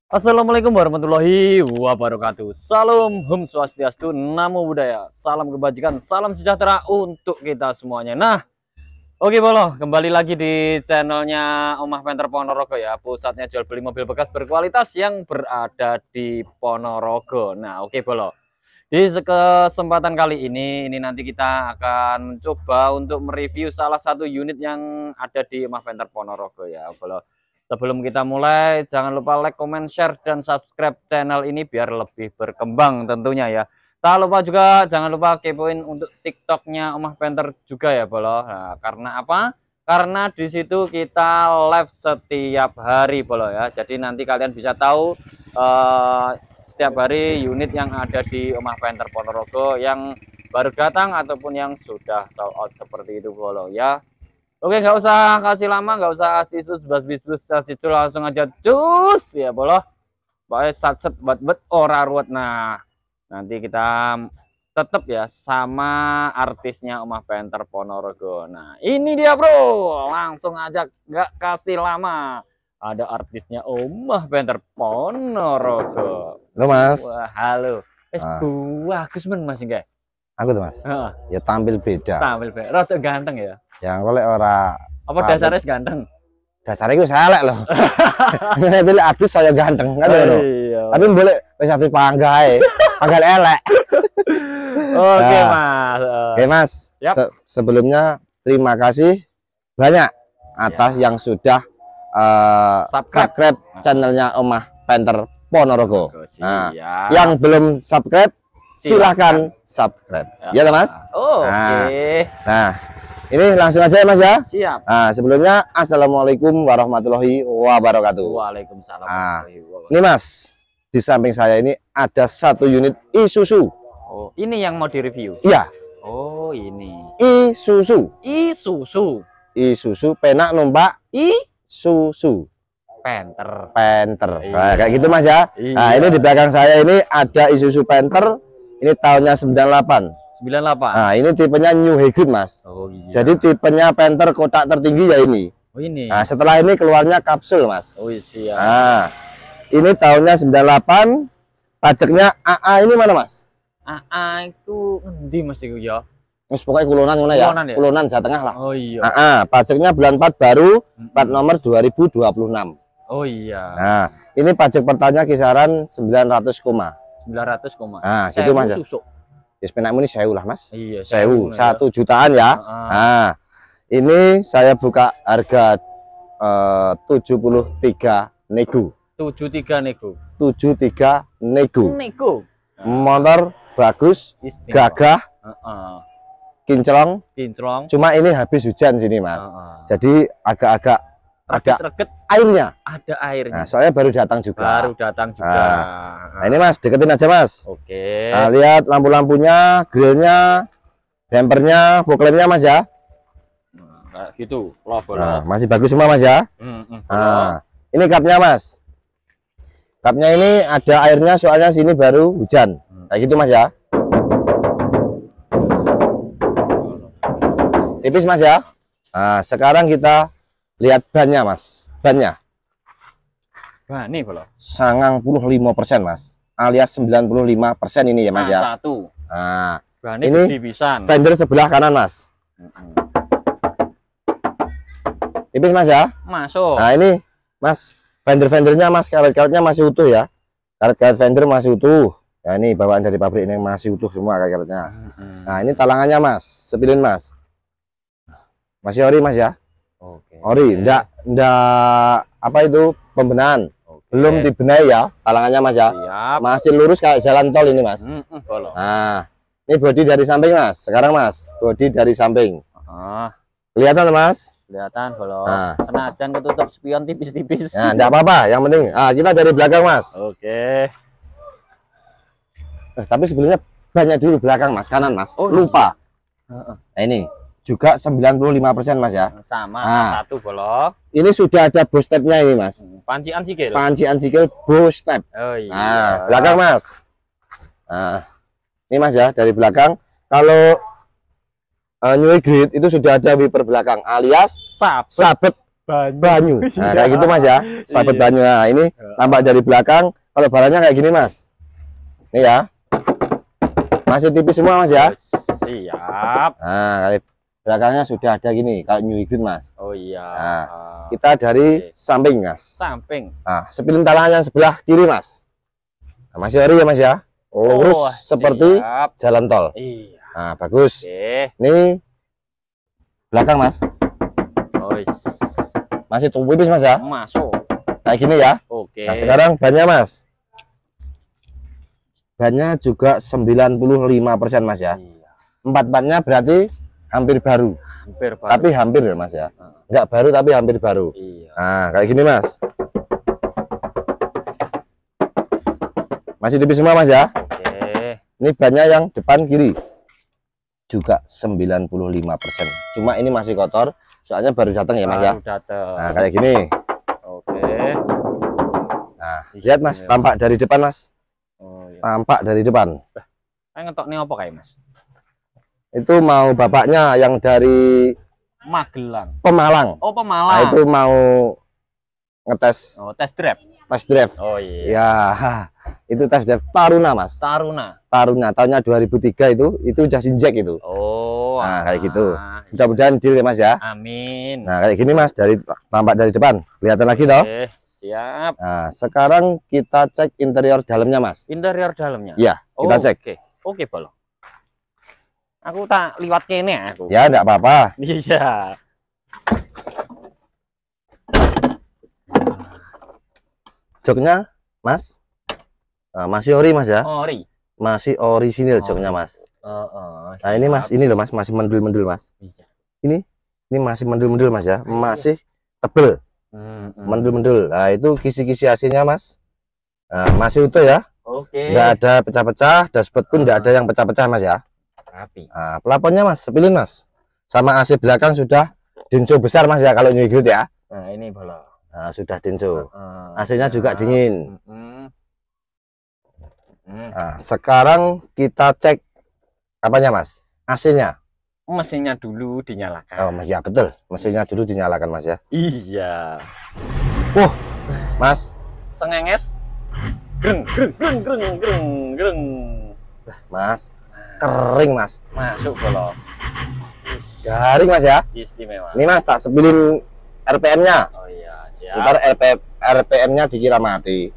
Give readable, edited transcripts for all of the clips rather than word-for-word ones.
Assalamualaikum warahmatullahi wabarakatuh. Salam Hum Swastiastu, Namo Buddhaya, salam kebajikan, salam sejahtera untuk kita semuanya. Nah, oke Bolo, kembali lagi di channelnya Omah Penter Ponorogo ya, pusatnya jual beli mobil bekas berkualitas yang berada di Ponorogo. Nah, oke Bolo, di kesempatan kali ini nanti kita akan mencoba untuk mereview salah satu unit yang ada di Omah Penter Ponorogo ya Bolo. Sebelum kita mulai, jangan lupa like, comment, share, dan subscribe channel ini biar lebih berkembang tentunya ya. Tak lupa juga, jangan lupa kepoin untuk TikToknya Omah Penter juga ya Bolo. Nah, karena apa? Karena di situ kita live setiap hari Bolo ya. Jadi nanti kalian bisa tahu setiap hari unit yang ada di Omah Penter Ponorogo yang baru datang ataupun yang sudah sold out seperti itu Bolo ya. Oke, nggak usah kasih lama, nggak usah sisus bas-bis langsung aja cus ya Bolo. Pokoknya satset buat ora ruwet. Nah, nanti kita tetap ya sama artisnya Omah Penter Ponorogo. Nah, ini dia bro, langsung aja nggak kasih lama. Ada artisnya Omah Penter Ponorogo. Halo Mas. Wah, halo. Bagus men Mas enggak? Aku tuh Mas. Ya tampil beda. Tampil beda. Rada ganteng ya. Yang oleh ora apa dasarnya ganteng? Dasarnya gue selek loh. Ini artis saya ganteng kan loh. Tapi boleh wis satu panggae, panggal elek. Oke Mas. Oke Mas. Yep. Sebelumnya terima kasih banyak atas yang sudah subscribe channelnya Omah Penter Ponorogo. Nah, yang belum subscribe silahkan subscribe. Ya Mas. Oke. Nah, ini langsung aja ya Mas ya. Siap. Nah, sebelumnya Assalamualaikum warahmatullahi wabarakatuh. Waalaikumsalam. Ini Mas, di samping saya ini ada satu unit Isuzu. Oh, ini yang mau direview? Iya. Oh, ini. Isuzu. Isuzu. Isuzu penak numpak Isuzu. Penter. Penter. Iya. Nah, kayak gitu Mas ya. Iya. Nah, ini di belakang saya ini ada Isuzu Penter. Ini tahunnya 98. 98. Nah, ini tipenya New Hybrid Mas. Oh iya. Jadi tipenya Penter kotak tertinggi ya ini. Oh ini. Nah, setelah ini keluarnya kapsul Mas. Oh iya. Nah, ini tahunnya 98. Pajaknya AA ini mana Mas? AA itu endi Mas iku ya? Mas pokoknya kulonan ngono ya. Kulonan Jawa Tengah lah. Oh iya. AA, pajaknya bulan 4 baru, plat nomor 2026. Oh iya. Nah, ini pajak pertanya kisaran 900 koma. 900 koma. Nah, gitu Mas. Yes, penakmu ini 1000 lah Mas. Iya, 1000, 1 jutaan ya. Nah, ini saya buka harga 73 nego. 73 nego. 73 nego. Nego. Motor bagus, gagah, kinclong. Kinclong. Cuma ini habis hujan sini Mas. Jadi agak-agak ada airnya. Ada airnya. Nah, soalnya baru datang juga. Baru datang juga. Nah, ini Mas, deketin aja Mas. Oke. Nah, lihat lampu-lampunya, grillnya, bempernya, fog lampnya Mas ya. Nah, gitu. Nah, masih bagus semua Mas ya. Nah, ini kapnya Mas. Kapnya ini ada airnya soalnya sini baru hujan. Kayak gitu Mas ya. Tipis Mas ya. Nah, sekarang kita lihat bannya Mas. Bannya. Wah, ini belum. 95% Mas. Alias 95% ini ya Mas ya. Satu. Nah, ini fender sebelah kanan Mas. Tipis Mas ya. Masuk. Nah, ini Mas, fender-fendernya Mas, karet-karetnya masih utuh ya. Karet-karet fender masih utuh. Ya ini bawaan dari pabrik ini masih utuh semua karet-karetnya. Nah, ini talangannya Mas, sepilin Mas. Masih ori Mas ya. Oke. Ori, enggak apa itu pembenahan. Belum dibenahi ya talangannya Mas ya. Siap. Masih lurus kayak jalan tol ini Mas. Nah, ini bodi dari samping Mas. Sekarang Mas, bodi dari samping. Kelihatan Mas? Kelihatan kalau senajan ketutup spion tipis-tipis. Nah, enggak apa-apa, yang penting kita dari belakang Mas. Oke. Tapi sebelumnya banyak dulu belakang Mas, kanan Mas. Lupa. Nah, ini juga 95% Mas ya. Sama satu bolok. Ini sudah ada boost stepnya ini Mas. Pancian sikil. Pancian sikil boost step. Oh iya. Nah, belakang Mas. Nah, ini Mas ya dari belakang. Kalau New Hybrid itu sudah ada wiper belakang alias sabet banyu. Nah, kayak gitu Mas ya, sahabat Iya. banyu. Nah, ini tampak dari belakang. Kalau barangnya kayak gini Mas. Ini ya. Masih tipis semua Mas ya. Siap. Nah, kayak belakangnya sudah ada gini, kalau new hybrid Mas. Oh iya. Nah, kita dari samping Mas. Samping. Nah, spidol talangan yang sebelah kiri Mas. Nah, masih ori ya Mas ya. Lurus seperti siap. jalan tol. Iya. Nah, bagus. Oke. Ini belakang Mas. Oh, Masih tipis Mas ya. masuk. Kayak gini ya. Oke. Nah, sekarang bannya Mas. Bannya juga 95% Mas ya. Iya. Empat-empatnya berarti hampir baru. Hampir baru. Tapi hampir ya Mas ya. Enggak baru tapi hampir baru. Iya. Nah, kayak gini Mas. Masih tipis semua Mas ya. Oke. Ini bannya yang depan kiri. Juga 95%. Cuma ini masih kotor. Soalnya baru datang ya Mas ya. Baru datang. Nah, kayak gini. Oke. Nah, lihat Mas, tampak dari depan Mas. Oh iya. Tampak dari depan. Ngetok nih apa kayak Mas? Itu mau bapaknya yang dari Magelang. Pemalang. Oh, Nah, Pemalang. itu mau ngetes Oh, test drive. test drive. Oh iya. Ya, itu test drive Taruna Mas. Taruna. Taruna tahunnya 2003 itu udah sinjek itu. Oh. Nah, kayak gitu. ah. Mudah-mudahan deal ya Mas ya. Amin. Nah, kayak gini Mas, dari tampak dari depan. Kelihatan lagi toh. Oke, siap. Nah, sekarang kita cek interior dalamnya Mas. Interior dalamnya. Iya, kita cek. Oke. Oke, Bolo. Aku tak liwat kene aku. Ya, enggak apa-apa. Iya. Joknya Mas. Nah, masih ori Mas ya. Ori. Masih orisinil joknya Mas. Nah, ini Mas, ini loh Mas, masih mendul-mendul Mas. Iya. Ini masih mendul-mendul Mas ya. Masih tebel, mendul-mendul. Nah, itu kisi-kisi AC-nya Mas. Nah, masih utuh ya. Oke. Enggak ada pecah-pecah, dashboard pun enggak ada yang pecah-pecah Mas ya. Rapi. Nah, pelaponnya Mas, sepilin Mas. Sama AC belakang sudah dinso besar Mas ya kalau New Hybrid ya. Nah, ini Bolo. Nah, sudah dinso. AC-nya juga dingin. Nah, sekarang kita cek apanya Mas? AC-nya. Mesinnya dulu dinyalakan. Oh, Mas ya betul. Mesinnya dulu dinyalakan Mas ya. Iya. Mas, Sengenges. Greng greng greng greng greng greng. Mas, kering Mas. Masuk Bolo. Garing Mas ya. Istimewa. Ini Mas tak sepilin RPM-nya. Oh iya, Ntar siap. RPM-nya dikira mati.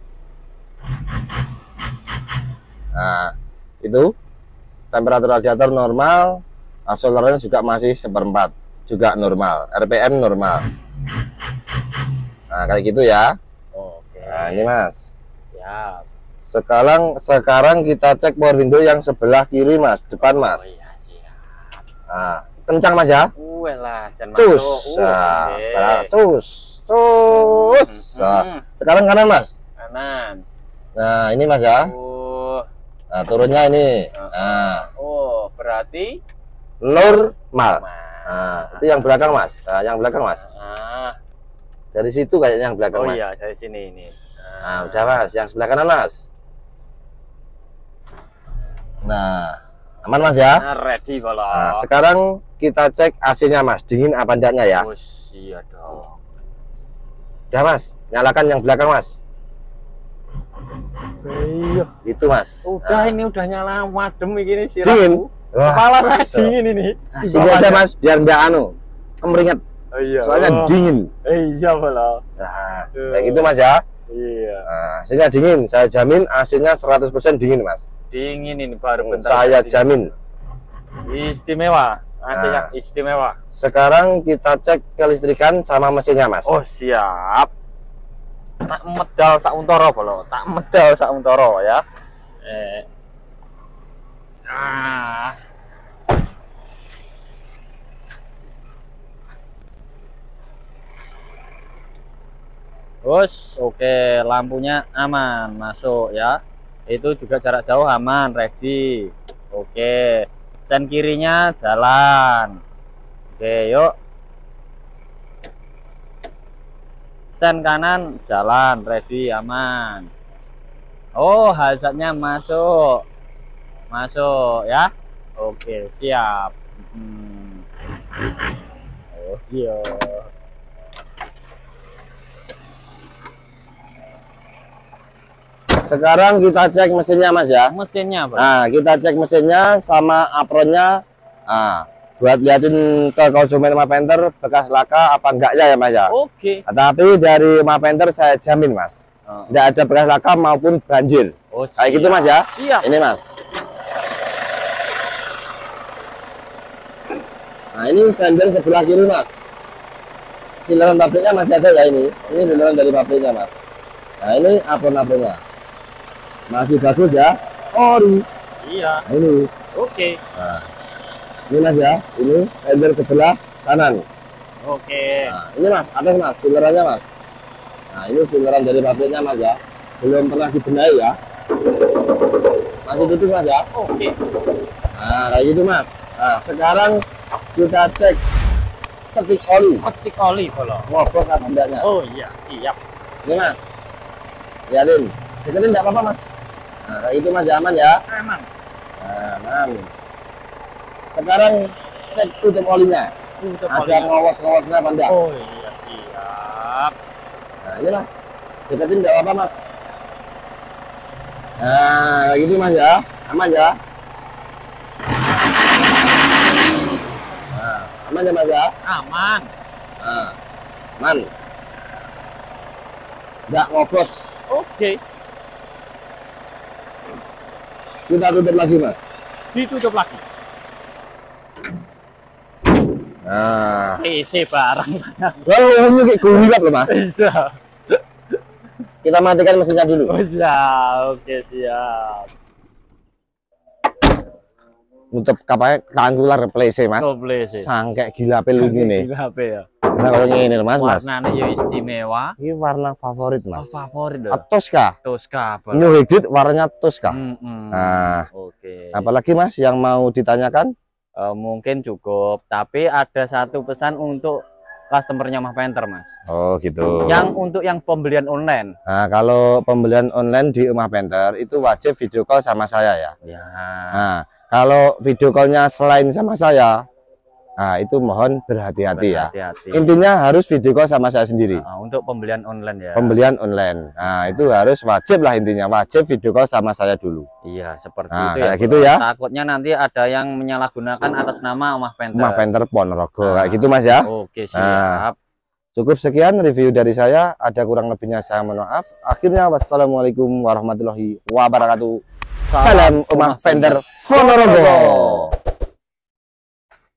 Nah, itu temperatur radiator normal, solarnya juga masih 1/4, juga normal, RPM normal. Nah, kayak gitu ya. Oke. Nah, ini Mas. Siap. Sekarang kita cek power window yang sebelah kiri Mas, depan Mas. Oh iya, siap. Nah, kencang Mas ya. Lah, jangan Cus. masuk. Nah, Oke. cus. Nah, sekarang kanan Mas. Kanan. Nah, ini Mas ya. Nah, turunnya ini. Nah, Oh, berarti normal. Nah, itu yang belakang Mas. Nah, yang belakang Mas. Dari situ kayaknya yang belakang Oh Mas. iya, dari sini ini. Nah, udah Mas. Yang sebelah kanan Mas. Nah, aman Mas ya. Ready Bolo. Nah, sekarang kita cek AC-nya Mas. Dingin apa enggaknya ya. Oh, iya dong. Udah Mas. Nyalakan yang belakang Mas. Iya. Itu Mas. Udah Nah, ini udah nyala wadem ini sih. dingin. Wah, Kepala saya masuk. dingin ini. Sini aja Mas, biar enggak kemeringat. Oh, iya. Soalnya dingin. Iya Bolo. Nah, kayak gitu Mas ya. Iya. Nah, AC-nya dingin. Saya jamin AC-nya 100% dingin Mas. Dingin ini baru bentar. Saya jamin. Istimewa. AC-nya istimewa. Sekarang kita cek kelistrikan sama mesinnya Mas. Oh, siap. Tak medal sak untara Bolo. Tak medal sak untara ya. Bos, oke, lampunya aman, masuk ya. Itu juga jarak jauh aman, ready. Oke, sen kirinya jalan. Oke, yuk. Sen kanan jalan, ready, aman. Oh, hazardnya masuk. Masuk ya. Oke, siap. Oh iya. sekarang kita cek mesinnya Mas ya. Mesinnya Pak. Nah, kita cek mesinnya sama apronnya. Nah, buat liatin ke konsumen Omah Panther bekas laka apa enggaknya ya Mas ya. Oke. Tapi dari Omah Panther saya jamin Mas, tidak ada bekas laka maupun banjir. Kayak gitu Mas ya. Siap. Ini Mas. Nah, ini fender sebelah kiri Mas. Sileran pabriknya masih ada ya ini. Ini sileran dari pabriknya Mas. Nah, ini apron-apronnya masih bagus ya. Ori. Iya. Nah, ini. Oke. Nah, ini Mas ya. Ini fender sebelah kanan. Oke. Nah, ini Mas, atas Mas, silerannya Mas. Nah, ini sileran dari pabriknya Mas ya. Belum pernah dibenahi ya. Masih tipis Mas ya. Oke. Nah, kayak gitu Mas. Nah, sekarang kita cek setik oli. Setik oli kalau. Ngobos apa enggaknya? Oh iya, siap. Ini Mas. Lihatin. Deketin enggak apa-apa Mas. Nah, kayak gitu Mas, aman ya. Aman. Nah, aman. Sekarang cek tutup olinya. Ada ngowos-ngowosnya apa enggak? Oh iya, siap. Nah, ini Mas. Deketin enggak apa-apa Mas. Nah, kayak gitu Mas ya. Aman ya. Nah, aman ya Mas ya. Aman. Nah, aman. Enggak ngobos. Oke. Kita tutup lagi Mas. Ditutup lagi. Nah, PC barang. kalau ini kayak gulirat loh Mas. Bisa. Kita matikan mesinnya dulu. Oh siap. Oke, siap. Nutup kapalnya kantular PC Mas. Double sih. Sangkek gila pelu gini. Gila HP ya. Nah, kalau ini Mas, Mas. Warnanya ya istimewa. Ini warna favorit Oh, Mas. favorit dong. Tosca. Tosca. New Hybrid warnanya Tosca. Nah, Oke. apalagi Mas yang mau ditanyakan? Mungkin cukup, tapi ada satu pesan untuk customernya Omah Panther Mas. Oh gitu. Yang untuk yang pembelian online. Nah, kalau pembelian online di Omah Panther itu wajib video call sama saya ya. Ya. Nah, kalau video callnya selain sama saya, nah itu mohon berhati-hati ya. Berhati-hati. Intinya harus video call sama saya sendiri. Untuk pembelian online ya. Pembelian online. Nah, itu harus wajib lah intinya, wajib video call sama saya dulu. Iya, seperti Nah, itu kayak ya. gitu ya. Takutnya nanti ada yang menyalahgunakan atas nama Omah Panther. Omah Panther Ponorogo. Kayak gitu Mas ya. Oke, siap. Cukup sekian review dari saya. Ada kurang lebihnya saya mohon maaf. Akhirnya wassalamualaikum warahmatullahi wabarakatuh. Salam Omah Panther Ponorogo.